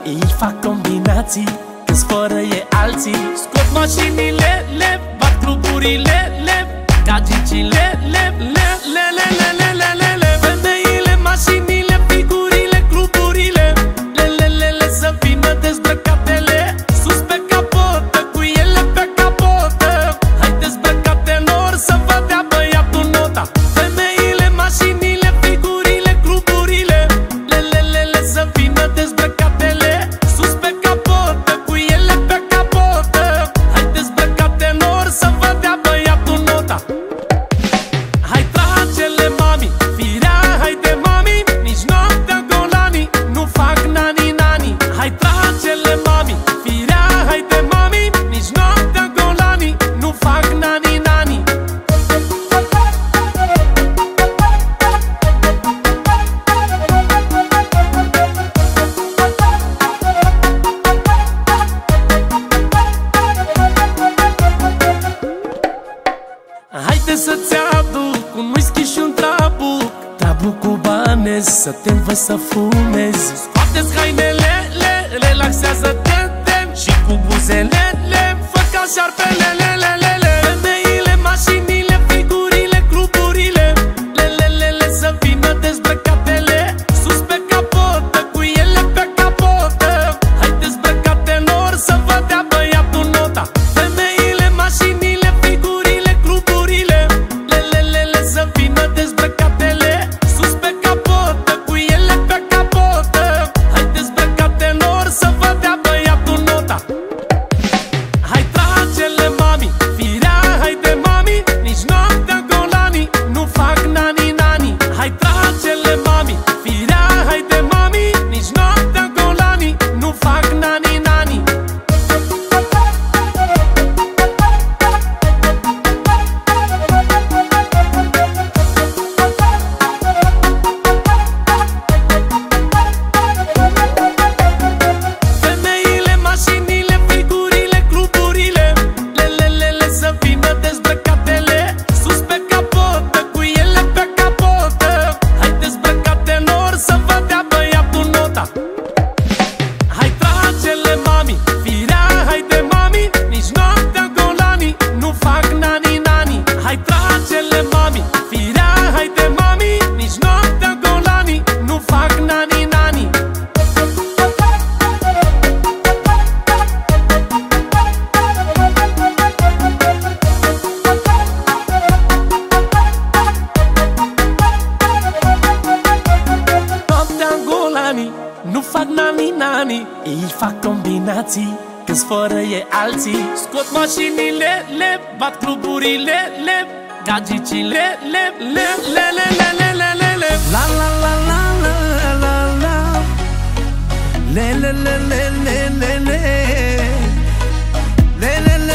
Ei fac combinații, că-s fără e alții. Scot mașinile, le bat cluburile, le gagicile, le femeile, mașinile, figurile, cluburile, le să vină dezbrăcatele sus pe capotă, cu ele pe capotă. Hai dezbrăcatelor să vă dea băiatul nota. Femeile, mașinile, figurile, cluburile, le să vină dezbrăcatele sus pe capotă, cu ele pe capotă. Hai dezbrăcatelor să vă dea băiatul nota. Hai trage-le mami, firea, haide mami, nici noaptea golanii nu fac nani-nani. Hai trage-le mami, firea, haide mami, nici noaptea golanii nu fac nani-nani. Haide să-ți aduc un whisky și un trabuc, trabuc cu bani, să te învăț să fumezi. Scoate-ți hainele, relaxează-te și cu buzele, fă ca șarpele, femeile, mașinile, figurile, cluburile, le să vină dezbrăcatele sus pe capotă, cu ele pe capotă. Hai dezbrăcatelor să vă dea băiatul nota. Femeile, mașinile, figurile, cluburile, le să vină dezbrăcatele sus pe capotă, cu ele pe capotă. Hai dezbrăcatelor să vă dea băiatul nota. Hai trage-le mami, firea, haide mami, nici noaptea golanii nu fac nani-nani. Hai trage-le mami, firea, haide mami, nici noaptea golanii nu fac nani-nani. Femeile, mașinile, figurile, cluburile, le să vină dezbrăcatele sus pe capotă, cu ele pe capotă. Hai dezbrăcatelor să vă dea băiatul nota. Hai trage-le mami, firea, haide mami, nici noaptea golanii nu fac nani-nani. Hai trage-le mami, firea, haide mami, nici noaptea golanii nu fac nani-nani. Noaptea golanii nu fac nani-nani. Ei fac combinații, că-s fără e alții. Scot mașinile, le bat cluburile, le gagicile, le La la la la la la la le le le le le le le le le le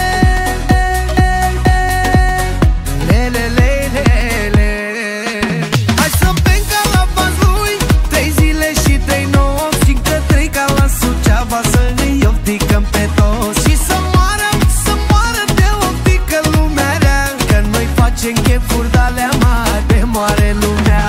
le. Hai să bem ca la Vaslui, 3 zile și 3 nopți, și încă 3 ca la Suceava, să îi ofticăm pe toți și să moară de oftică lumea rea, că noi facem chefuri de-alea mari, de moare lumea.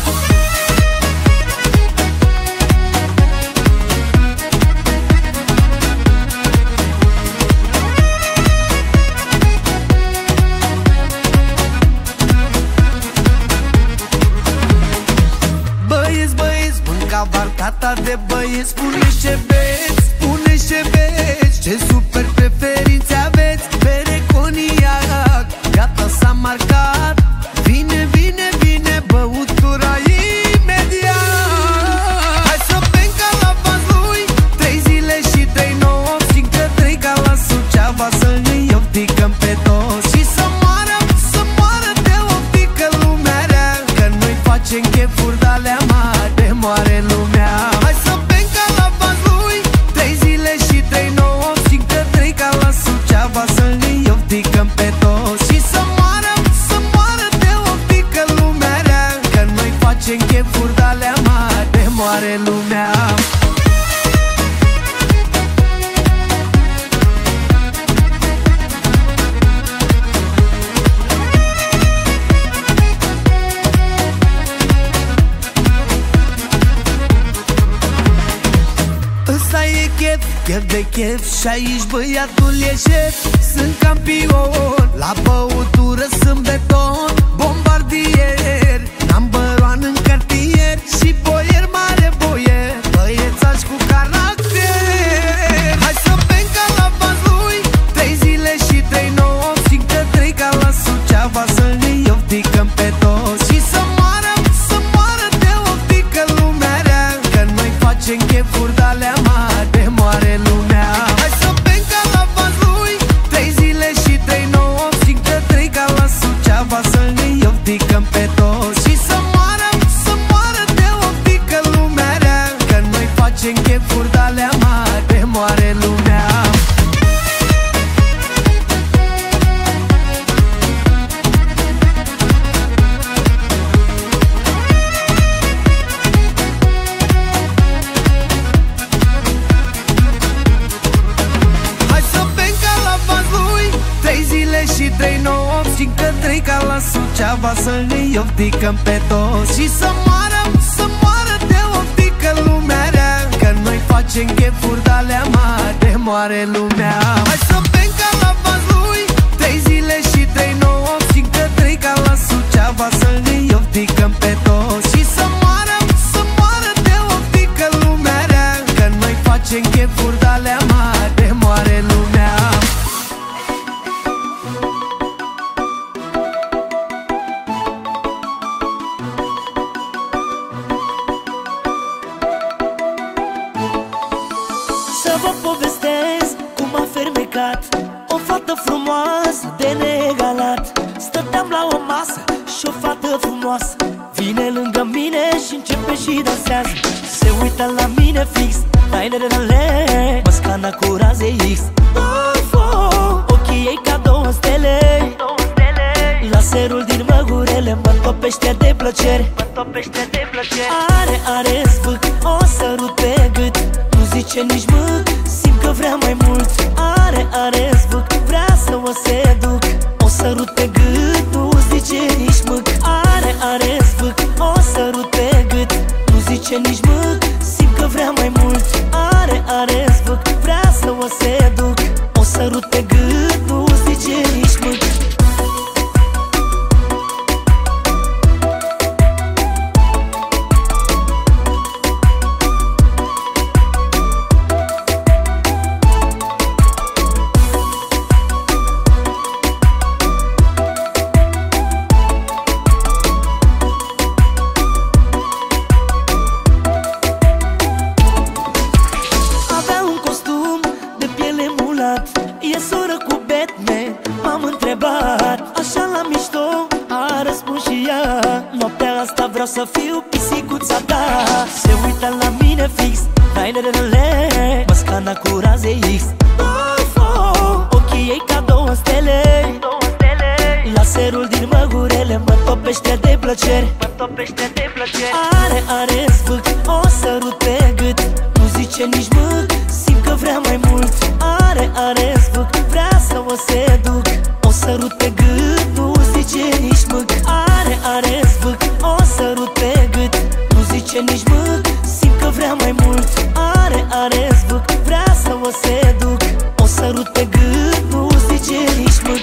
Băieți, mânca vartata de băieți, spune-și ce beți, spune-și ce beți, ce super preferințe aveți, bere, coniac, gata s-a marcat, vine, vine, vine băutura imediat. Hai să bem ca la Vaslui, 3 zile și 3 nopți, și încă 3 ca la Suceava, să îi ofticăm pe toți și să moară de oftică lumea rea, că noi facem chefuri de-alea mari, de moare lumea. Hai să bem ca la Vaslui, 3 zile și 3 nopți, și încă 3 ca la Suceava, să îi ofticăm pe toți și să moară de oftică lumea rea, că noi facem chefuri de-alea mari, de moare lumea. de chef și aici băiatul e șef. Sunt campion, la băutură sunt beton, bombardier, number one în cartier și boier, mare boier, băiețaș cu caracter. Hai să bem ca la Vaslui, 3 zile și 3 nopți, încă 3 ca la Suceava, să ne iofticăm pe toți și să moară de oftică lumea rea, că noi facem chefuri de-alea mari, de moare lumea. Hai să bem ca la Vaslui, 3 zile și 3 nopți, încă 3 ca la Suceava, să ne iofticăm pe toți și să moară de oftică lumea rea, că noi facem chefuri de-alea mari, de moare lumea. Și 3 nopți, încă 3 ca la Suceava, să ne iofticăm pe toți și să moară de oftică lumea rea, că noi facem chefuri de-alea mari, de moare lumea. Hai să bem ca la Vaslui, 3 zile și 3 nopți, încă 3 ca la Suceava, să ne iofticăm pe toți și să moară de oftică lumea rea, că noi facem chefuri de-alea mari, de moare lumea. Vă povestesc cum a fermecat o fată frumoasă de neegalat. Stăteam la o masă și o fată frumoasă vine lângă mine și începe și dansează. Se uită la mine fix, mă scana cu raze X. Ochii ei ca 2 stele, laserul din măgurele mă topește de plăcere. Are zvâc, o sărut pe gât, nu zice nici mâc, simt că vrea mai mult. Are zvâc, vrea să o seduc, o sărut pe gât, nu zice nici mâc. Are zvâc, o sărut pe gât, nu zice nici mâc, simt că vrea mai mult. Are zvâc, vrea să o seduc, o sărut pe gât, nu zice nici mâc. E soră cu Batman, m-am întrebat, așa la mișto, a răspuns și ea. Noaptea asta vreau să fiu pisicuța ta. Se uită la mine fix, mă scana cu raze X. Ochii ei ca 2 stele, laserul din măgurele mă topește de plăcere. Are zvâc, o sărut pe gât, nu zice nici mâc, simt că vrea mai mult. Are zvâc, vrea să o seduc, o sărut pe gât, nu zice nici mâc. Are zvâc, o sărut pe gât, nu zice nici mâc, simt că vrea mai mult. Are zvâc, vrea să o seduc, o sărut pe gât, nu zice nici mâc.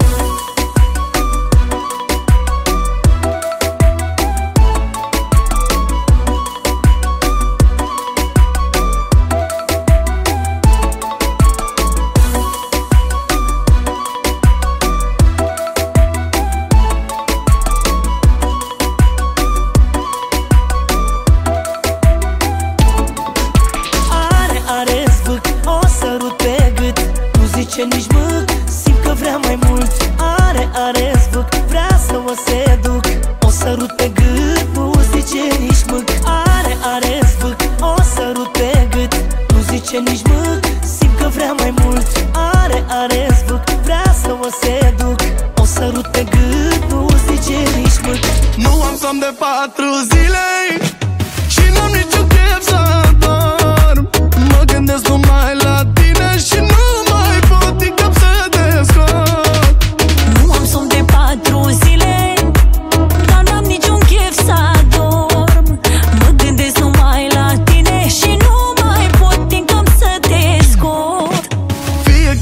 Nici mâc, simt că vrea mai mult. Are zvâc, vrea să o seduc, o sărut pe gât, nu zice nici mâc. Are zvâc, o sărut pe gât, nu zice nici mâc, simt că vrea mai mult. Are zvâc, vrea să o seduc, o sărut pe gât, nu zice nici mâc. Nu am somn de 4 zile și n-am niciun chef să dorm. Mă gândesc numai la tine și nu mai pot încap să te scot. Nu am somn de 4 zile, dar n-am niciun chef să dorm. Mă gândesc numai la tine și nu mai pot încap să te scot.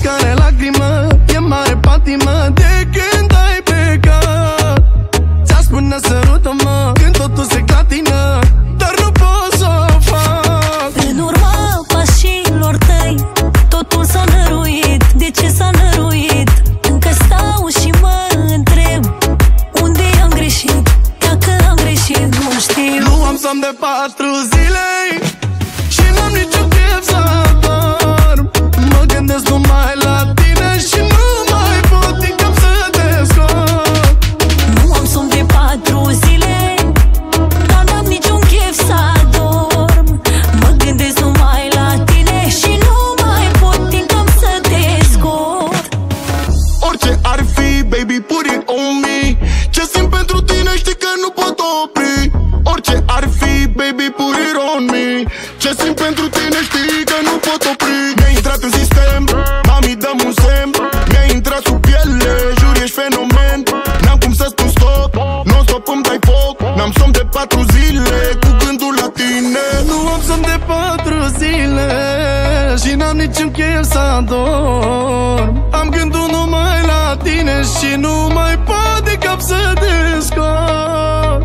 fiecare lacrimă e mare patimă de când ai plecat. Ți-a spune sărută-mă când totul se clatină, dar nu pot să o fac. În urma pașilor tăi totul s-a năruit. De ce s-a năruit? Încă stau și mă întreb unde am greșit. Dacă am greșit, nu știu. Nu am somn de 4 zile și n-am niciun chef să dorm. Mă gândesc numai la tine și nu mai pot din cap să te scot. Nu am somn de 4 zile, dar n-am niciun chef să adorm. Mă gândesc numai la tine și nu mai pot din cap să te scot. Orice ar fi, baby, put it on me. Ce simt pentru tine știi că nu pot opri. Orice ar fi, baby, put it on me. Ce simt pentru tine știi că nu pot opri. Mi-a intrat în sistem, mami, dăm un semn. Mi-a intrat sub piele, jur ești fenomen. N-am cum să spun stop, non-stop îmi dai foc. N-am somn de 4 zile, cu gândul la tine. Nu am somn de 4 zile și n-am niciun chef să adorm. Am gândul numai la tine și nu mai pot de cap să te scot.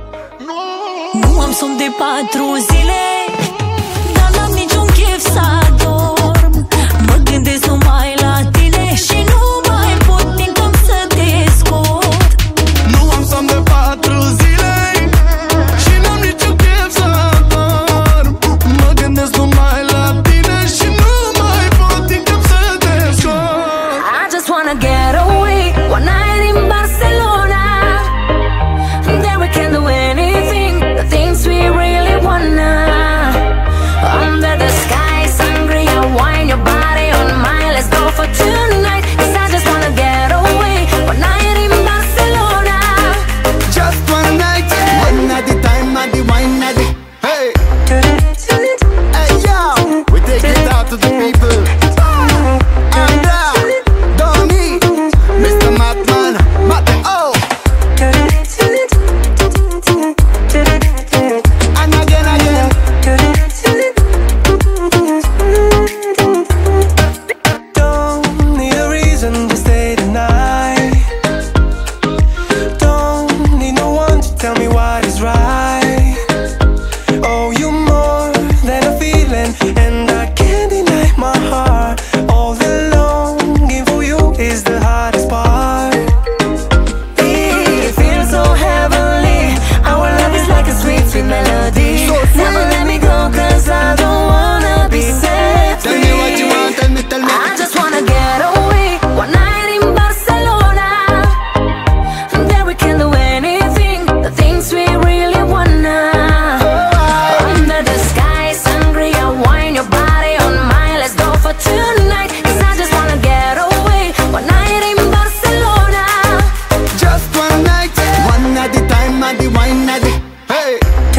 Nu am somn de 4 zile, dar n-am niciun chef să adorm. Mă gândesc numai la tine și nu mai pot din cap să te scot. Nu am somn de 4 zile și n-am niciun chef să adorm. Mă gândesc numai la tine și nu mai pot din cap să te scot. I just wanna get away one night in Barcelona. There we can do anything, the things we really wanna. Under the sky, sangria, wine your body on mine. Let's go for tonight, 'cause I just wanna get away one night in Barcelona. Just one night, one at the time, at the wine, at the hey. Hey yo, we take it out to the people. And Donny, Mr. Matman, Mateo. And again, again. Don't need a reason to stay tonight. Don't need no one to tell me what is right. Oh, you more than a feeling, and I can't deny my heart. All the longing for you is the hardest part. It feels so heavenly. Our love is like a sweet, sweet melody. Never let me go, 'cause I don't wanna be set Tell free. me what you want, tell me, tell me. I just wanna get away one night in Barcelona. There we can do anything, the things we really wanna. Under the sky, sangria, wine your body on mine. Let's go for tonight, 'cause I just wanna get away one night in Barcelona. Just one night, one at the time, at the wine, at the hey.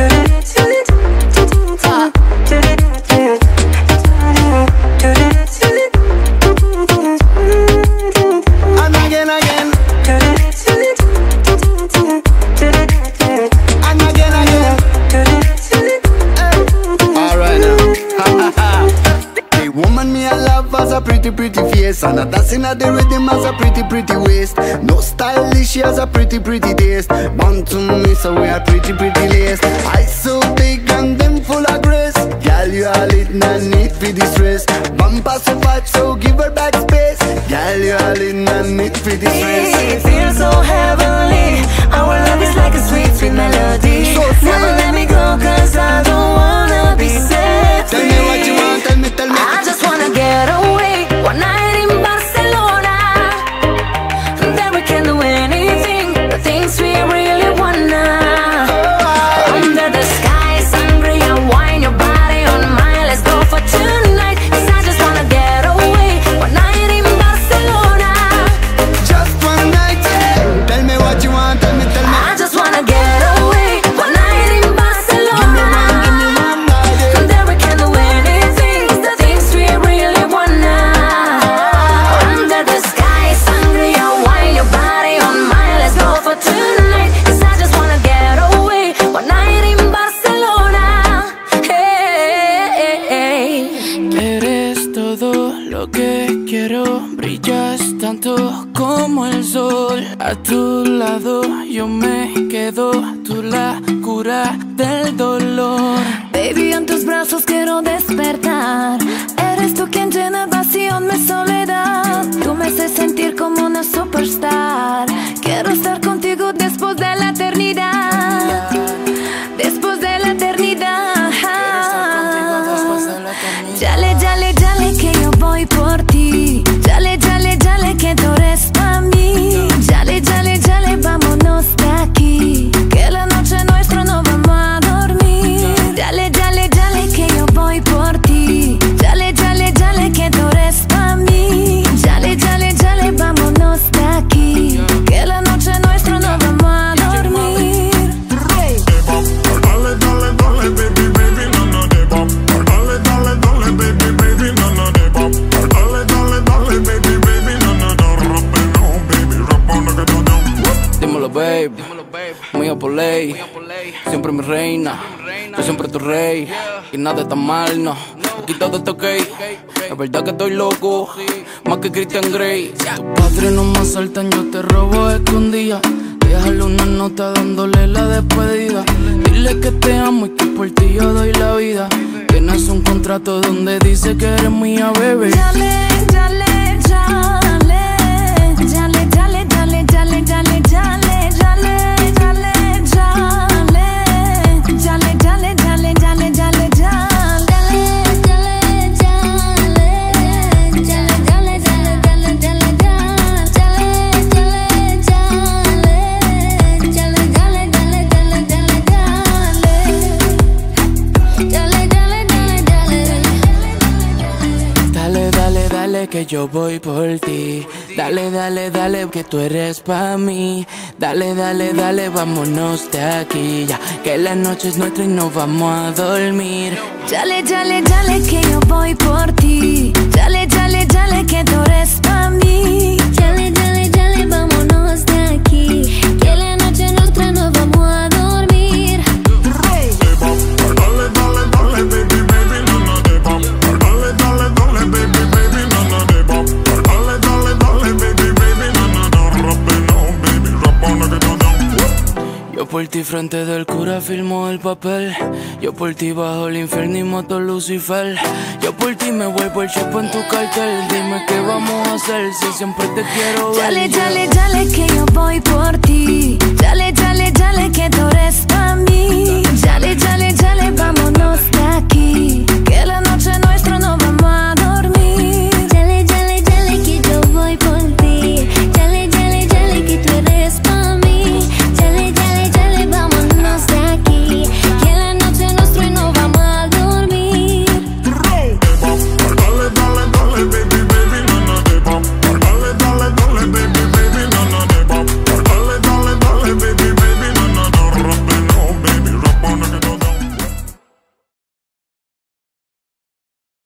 And again, again. And again, again. Alright now. The woman me I love has a pretty, pretty face, and a dancing at the rhythm has a pretty, pretty waist. No stylish, she has a pretty, pretty taste. Born to me, so we are pretty, pretty laced. Eyes so big and them full of grace. Girl, you are lit, no need for distress. Bumper so fat, so give her back space. Girl, you are lit, no need for distress. It feels so heavenly. Our love is like a sweet, sweet melody. Never let me go, 'cause I don't wanna be set free. Tell me what you want, tell me, tell me. I just wanna get away one night in Barcelona. There we can do anything, the things we really wanna. Under the sky, sangria, wine your body on mine. Let's go for tonight, 'cause I just wanna get away one night in Barcelona. Just one night, tell me what you want, tell me, tell me. I just wanna get away one night in bello, brillas tanto como el sol. A tu lado yo me quedo, tú la cura del dolor. Baby, en tus brazos quiero despertar. Eres tú quien llena vacío en mi soledad. Tú me haces sentir como una superstar. Quiero estar contigo después de la eternidad. Después de la eternidad. Dale, dale, dale que yo voy por ti. Dale, dale, dale que tú eres pa' mí. Dale, dale, dale, vámonos de aquí. Que la noche nuestra no vamos a dormir. Dale, dale, dale que yo voy por ti. Dale, dale, dale que tú eres pa' mí. Dale, dale, dale, vámonos de aquí. Que la noche nuestra no vamos a dormir. Dale, dale, dale, baby, baby, no, no, de pop. Dale, dale, dale, baby, baby, no, no, de pop. Dale, dale, dale, baby, baby, no, no, no, no, baby, no, que no, no. Dímelo, babe, mía por ley. Siempre mi reina, yo siempre tu rey. Y nada está mal, no, aquí todo está ok. Es verdad que estoy loco, más que Christian Grey. Tus padres no me asaltan, yo te robo escondida. Déjale una nota dándole la despedida. Dile que te amo y que por ti yo doy la vida. Tienes un contrato donde dice que eres mía, bebé. Dale, dale, dale. Dale, dale, dale, dale, dale, dale. Dale, dale, dale. Dale, dale, dale, dale, dale, que yo voy por ti. Dale, dale, dale, que tú eres pa' mí. Dale, dale, dale, vámonos de aquí ya, que la noche es nuestra y nos vamos a dormir. Dale, dale, dale, que yo voy por ti. Dale, dale, dale, que tú eres pa' mí. Dale, dale, dale, vámonos de aquí, que la noche nuestra nos vamos a dormir. Dale, dale, dale, baby, baby, no, no, de pop. Dale, dale, dale, baby, baby, no, no, de pop. Dale, dale, dale, baby, baby, no, no, no, baby, que no, no. Yo por ti frente del cura firmo el papel. Yo por ti bajo el infierno y mato a Lucifer. Yo por ti me vuelvo el chepo en tu cartel. Dime qué vamos a hacer si siempre te quiero ver. Dale, dale, dale, que yo voy por ti. Dale, dale, dale, que tú eres pa' mí. Dale, dale, dale, vámonos de aquí,